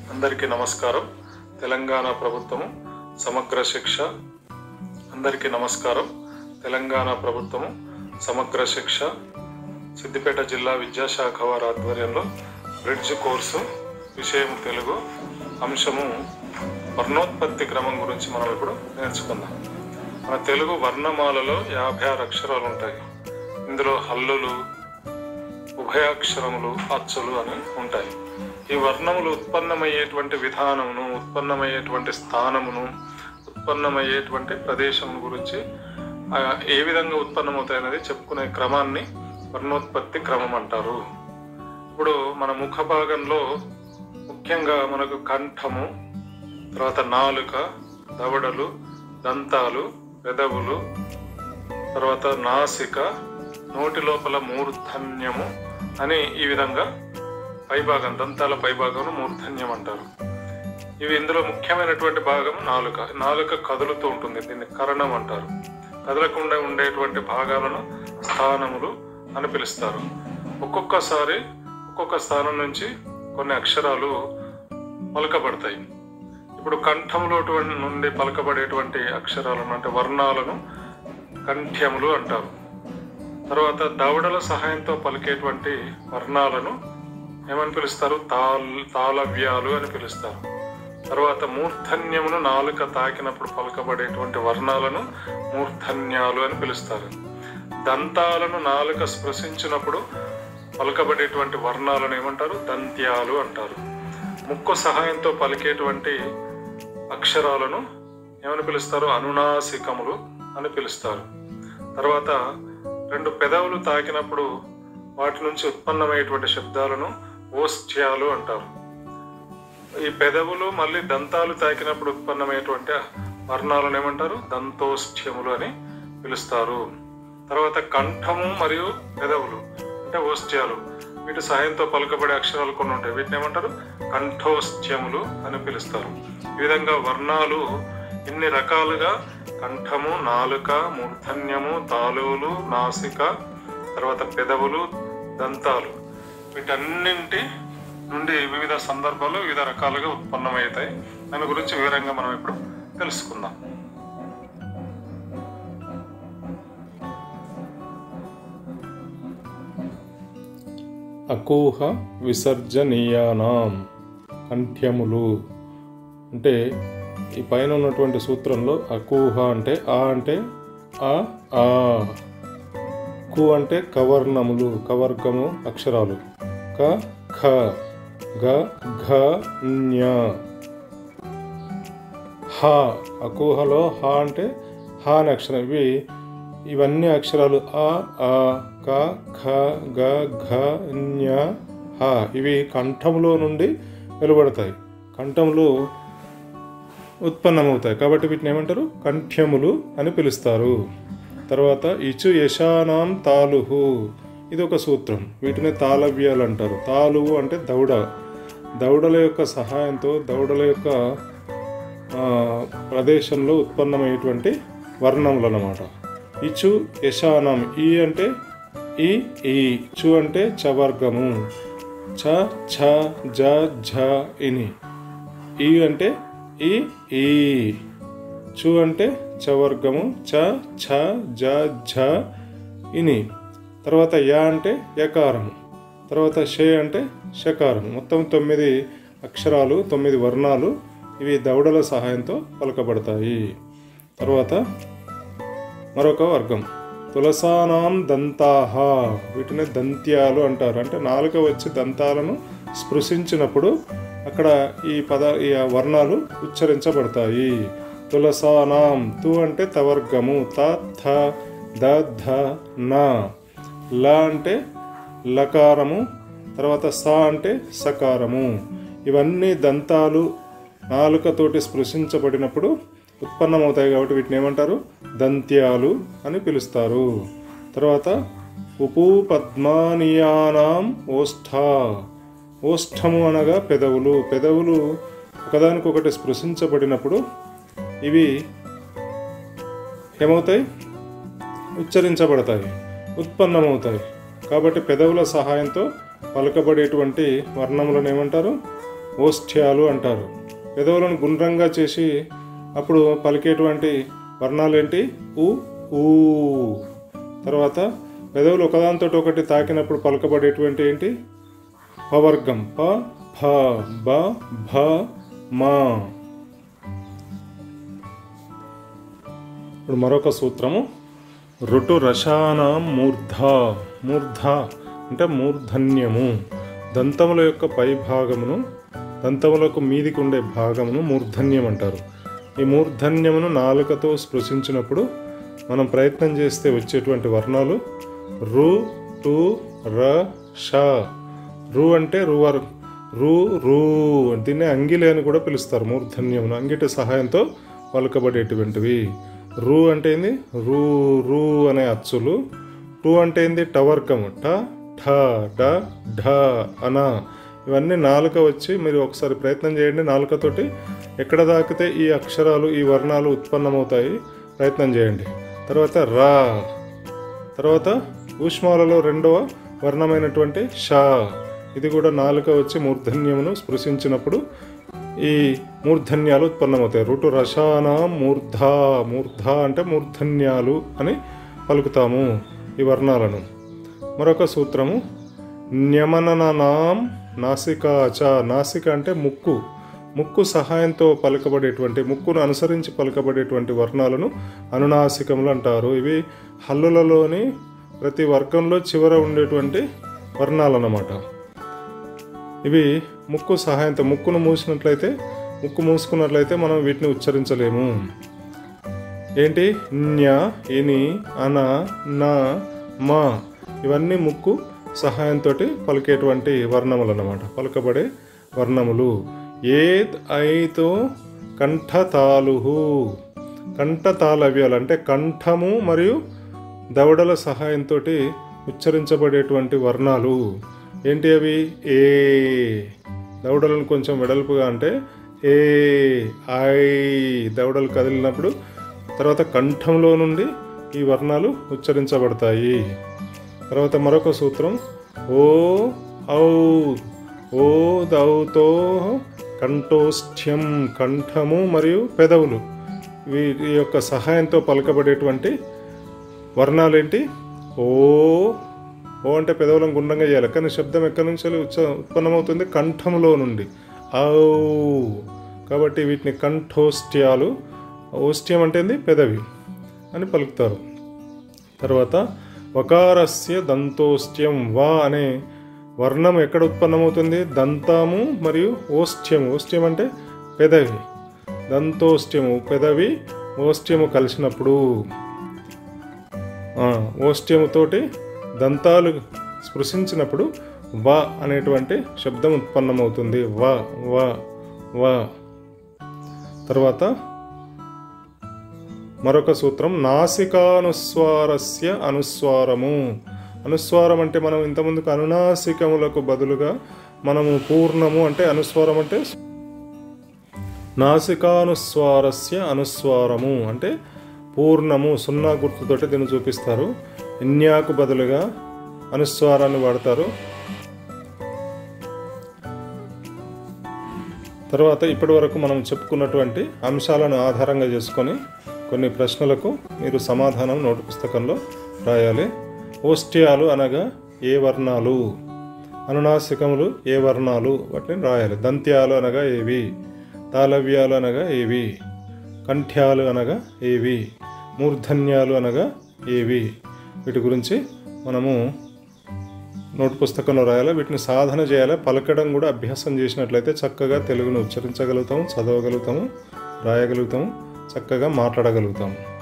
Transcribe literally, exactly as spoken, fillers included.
అందరికీ నమస్కారం. తెలంగాణ ప్రభుత్వము సమగ్ర శిక్ష అందరికీ నమస్కారం. తెలంగాణ ప్రభుత్వము సమగ్ర శిక్ష సిద్దిపేట జిల్లా విద్యాశాఖ వారి ఆధ్వర్యంలో బ్రిడ్జ్ కోర్సు విషయం తెలుగు అంశము వర్ణోత్పత్తి క్రమం గురించి మనం ఇప్పుడు నేర్చుకుందాం. మన తెలుగు వర్ణమాలలో యాభై ఆరు అక్షరాలు ఉంటాయి. ఇందులో హల్లులు, ఉభయాక్షరములు, అచ్చులు అని ఉంటాయి. ఈ వర్ణములు ఉత్పన్నమయ్యేటువంటి విధానమును, ఉత్పన్నమయ్యేటువంటి స్థానమును, ఉత్పన్నమయ్యేటువంటి ప్రదేశం గురించి ఏ విధంగా ఉత్పన్నమవుతాయి అనేది చెప్పుకునే క్రమాన్ని వర్ణోత్పత్తి క్రమం అంటారు. ఇప్పుడు మన ముఖ భాగంలో ముఖ్యంగా మనకు కంఠము, తర్వాత నాలుక, దవడలు, దంతాలు, పెదవులు, తర్వాత నాసిక, నోటి లోపల మూర్ధన్యము అని ఈ విధంగా పైభాగం, దంతాల పైభాగం మూర్ధన్యం అంటారు. ఇవి ఇందులో ముఖ్యమైనటువంటి భాగం నాలుక. నాలుక కదులుతూ ఉంటుంది, దీన్ని కరణం అంటారు. కదలకుండా ఉండేటువంటి భాగాలను స్థానములు అని పిలుస్తారు. ఒక్కొక్కసారి ఒక్కొక్క స్థానం నుంచి కొన్ని అక్షరాలు పలకబడతాయి. ఇప్పుడు కంఠములో నుండి పలకబడేటువంటి అక్షరాలను అంటే వర్ణాలను కంఠ్యములు అంటారు. తర్వాత దవడల సహాయంతో పలికేటువంటి వర్ణాలను ఏమని పిలుస్తారు? తాల్ తాళవ్యాలు అని పిలుస్తారు. తర్వాత మూర్ధన్యమును నాలుక తాకినప్పుడు పలకబడేటువంటి వర్ణాలను మూర్ధన్యాలు అని పిలుస్తారు. దంతాలను నాలుక స్పృశించినప్పుడు పలకబడేటువంటి వర్ణాలను ఏమంటారు? దంత్యాలు అంటారు. ముక్కు సహాయంతో పలికేటువంటి అక్షరాలను ఏమని పిలుస్తారు? అనునాసికములు అని పిలుస్తారు. తర్వాత రెండు పెదవులు తాకినప్పుడు వాటి నుంచి ఉత్పన్నమయ్యేటువంటి శబ్దాలను ఓష్ఠ్యాలు అంటారు. ఈ పెదవులు మళ్ళీ దంతాలు తాకినప్పుడు ఉత్పన్నమయ్యేటువంటి వర్ణాలను ఏమంటారు? దంతోష్ఠ్యములు అని పిలుస్తారు. తర్వాత కంఠము మరియు పెదవులు అంటే ఓష్ఠ్యాలు, వీటి సహాయంతో పలుకబడే అక్షరాలు కొన్ని ఉంటాయి. వీటిని ఏమంటారు? కంఠోష్ఠ్యములు అని పిలుస్తారు. ఈ విధంగా వర్ణాలు ఇన్ని రకాలుగా కంఠము, నాలుక, మూర్ధన్యము, తాళువులు, నాసిక, తర్వాత పెదవులు, దంతాలు, వీటన్నింటి నుండి వివిధ సందర్భాల్లో వివిధ రకాలుగా ఉత్పన్నమవుతాయి. దాని గురించి వివరంగా మనం ఇప్పుడు తెలుసుకుందాం. అకూహ విసర్జనీయానాం కంఠ్యములు అంటే ఈ పైన ఉన్నటువంటి సూత్రంలో అకూహ అంటే ఆ అంటే ఆ ఆ, కు అంటే కవర్ణములు, కవర్గము అక్షరాలు, క ఖ, గ ఘ ఞ, హ అకూహలో హ అంటే హ అనే అక్షరం. ఇవి ఇవన్నీ అక్షరాలు ఆ ఆ క ఖ గ ఘ ఞ హ ఇవి కంఠంలో నుండి వెలువడతాయి, కంఠంలో ఉత్పన్నమవుతాయి. కాబట్టి వీటిని ఏమంటారు? కంఠ్యములు అని పిలుస్తారు. తర్వాత ఇచు యశానాం తాలుహు, ఇది ఒక సూత్రం. వీటిని తాళవ్యాలు అంటారు. తాలువు అంటే దౌడ, దౌడల యొక్క సహాయంతో దౌడల యొక్క ప్రదేశంలో ఉత్పన్నమయ్యేటువంటి వర్ణములు అన్నమాట. ఇచు యశానం, ఈ అంటే ఈ ఈ, చు అంటే చవర్గము, చ ఛ జ ఝ ఇని, ఈ అంటే ఈ ఈ, చు అంటే చవర్గము, చ ఛ జ ఝ ఇని. తర్వాత యా అంటే యకారము, తర్వాత షే అంటే షకారం. మొత్తం తొమ్మిది అక్షరాలు, తొమ్మిది వర్ణాలు. ఇవి దౌడల సహాయంతో పలకబడతాయి. తర్వాత మరొక వర్గం తులసానాం దంతాహ, వీటిని దంత్యాలు అంటారు. అంటే నాలుక వచ్చి దంతాలను స్పృశించినప్పుడు అక్కడ ఈ పద ఈ వర్ణాలు ఉచ్చరించబడతాయి. తులసానాం, తు అంటే తవర్గము, త థ ద ధ న, ల అంటే లకారము, తర్వాత స అంటే సకారము. ఇవన్నీ దంతాలు నాలుకతోటి స్పృశించబడినప్పుడు ఉత్పన్నమవుతాయి. కాబట్టి వీటిని ఏమంటారు? దంత్యాలు అని పిలుస్తారు. తర్వాత ఉపూ పద్మానియానాం ఓష్ఠ, ఓష్ఠము అనగా పెదవులు. పెదవులు ఒకదానికొకటి స్పృశించబడినప్పుడు ఇవి ఏమవుతాయి? ఉచ్చరించబడతాయి, ఉత్పన్నమవుతాయి. కాబట్టి పెదవుల సహాయంతో పలకబడేటువంటి వర్ణములను ఏమంటారు? ఓష్ఠ్యాలు అంటారు. పెదవులను గుండ్రంగా చేసి అప్పుడు పలికేటువంటి వర్ణాలు ఏంటి? ఉ ఊ. తర్వాత పెదవులు ఒకదానితో ఒకటి తాకినప్పుడు పలకబడేటువంటి ఏంటి? పవర్గం ప ఫ బ భ మా. ఇప్పుడు మరొక సూత్రము ఋటు రసానాం మూర్ధ. మూర్ధ అంటే మూర్ధన్యము. దంతముల యొక్క పై భాగమును, దంతములకు మీదికి ఉండే భాగమును మూర్ధన్యం అంటారు. ఈ మూర్ధన్యమును నాలుకతో స్పృశించినప్పుడు మనం ప్రయత్నం చేస్తే వచ్చేటువంటి వర్ణాలు రు టు ర ష. రు అంటే రువర్ రు రూ. దీన్ని అంగిలి అని కూడా పిలుస్తారు. మూర్ధన్యమును అంగిటి సహాయంతో పలుకబడేటువంటివి. రు అంటే ఏంది? రూ రూ అనే అచ్చులు. టు అంటే ఏంది? టవర్గము. ట ఠ డ ఢ అన. ఇవన్నీ నాలుక వచ్చి మీరు ఒకసారి ప్రయత్నం చేయండి. నాలుకతోటి ఎక్కడ తాకితే ఈ అక్షరాలు ఈ వర్ణాలు ఉత్పన్నమవుతాయి ప్రయత్నం చేయండి. తర్వాత రా. తర్వాత ఊష్మాలలో రెండవ వర్ణమైనటువంటి షా. ఇది కూడా నాలుక వచ్చి మూర్ధన్యమును స్పృశించినప్పుడు ఈ మూర్ధన్యాలు ఉత్పన్నమవుతాయి. ఋటు రసాన మూర్ధ. మూర్ధ అంటే మూర్ధన్యాలు అని పలుకుతాము ఈ వర్ణాలను. మరొక సూత్రము న్యమననాం నాసికాచ. నాసిక అంటే ముక్కు. ముక్కు సహాయంతో పలకబడేటువంటి, ముక్కును అనుసరించి పలకబడేటువంటి వర్ణాలను అనునాసికములు అంటారు. ఇవి హల్లులలోని ప్రతి వర్గంలో చివర ఉండేటువంటి వర్ణాలు అన్నమాట. ఇవి ముక్కు సహాయంతో, ముక్కును మూసినట్లయితే, ముక్కు మూసుకున్నట్లయితే మనం వీటిని ఉచ్చరించలేము. ఏంటి? న్య, ఇని, అన, నా, మా. ఇవన్నీ ముక్కు సహాయంతో పలికేటువంటి వర్ణములు అన్నమాట, పలుకబడే వర్ణములు. ఏద్ ఐతో కంఠతాలు. కంఠతాళవ్యాలు అంటే కంఠము మరియు దవడల సహాయంతో ఉచ్చరించబడేటువంటి వర్ణాలు ఏంటి అవి? ఏ. దవడలను కొంచెం వెడల్పుగా అంటే ఏ, ఐ. దవడలు కదిలినప్పుడు తర్వాత కంఠంలో నుండి ఈ వర్ణాలు ఉచ్చరించబడతాయి. తర్వాత మరొక సూత్రం ఓ ఔ. ఓ దౌతో కంఠోష్ఠ్యం. కంఠము మరియు పెదవులు వీటి యొక్క సహాయంతో పలకబడేటువంటి వర్ణాలు ఏంటి? ఓ. ఓ అంటే పెదవులను గుండ్రంగా చేయాలి, కానీ శబ్దం ఎక్కడి నుంచి ఉచ్చ ఉత్పన్నమవుతుంది? కంఠంలో నుండి. ఔ. కాబట్టి వీటిని కంఠోష్ఠ్యాలు. ఓష్ఠ్యం అంటే ఏంది? పెదవి అని పలుకుతారు. తర్వాత వకారస్య దంతోష్ట్యం. వా అనే వర్ణం ఎక్కడ ఉత్పన్నమవుతుంది? దంతము మరియు ఓష్ఠ్యము. ఓష్ఠ్యం అంటే పెదవి. దంతోష్ట్యము పెదవి, ఓష్ఠ్యము కలిసినప్పుడు, ఓష్ఠ్యముతోటి దంతాలు స్పృశించినప్పుడు వా అనేటువంటి శబ్దం ఉత్పన్నమవుతుంది. వా వా వా. తర్వాత మరొక సూత్రం నాసికానుస్వారస్య అనుస్వారము. అనుస్వారం అంటే మనం ఇంతకుముందుకు అనునాసికములకు బదులుగా మనము పూర్ణము అంటే అనుస్వారం అంటే నాసికానుస్వారస్య అనుస్వారము అంటే పూర్ణము. సున్నా గుర్తుతోటి దీన్ని చూపిస్తారు. ఇన్యాకు బదులుగా అనుస్వారాన్ని వాడతారు. తర్వాత ఇప్పటి వరకు మనం చెప్పుకున్నటువంటి అంశాలను ఆధారంగా చేసుకొని కొన్ని ప్రశ్నలకు మీరు సమాధానం నోటు పుస్తకంలో రాయాలి. ఓష్ఠ్యాలు అనగా ఏ వర్ణాలు? అనునాసికములు ఏ వర్ణాలు? వాటిని రాయాలి. దంత్యాలు అనగా ఏవి? తాళవ్యాలు అనగా ఏవి? కంఠ్యాలు అనగా ఏవి? మూర్ధన్యాలు అనగా ఏవి? వీటి గురించి మనము నోటు పుస్తకంలో రాయాలి. వీటిని సాధన చేయాలి. పలకడం కూడా అభ్యాసం చేసినట్లయితే చక్కగా తెలుగును ఉచ్చరించగలుగుతాము, చదవగలుగుతాము, రాయగలుగుతాము, చక్కగా మాట్లాడగలుగుతాము.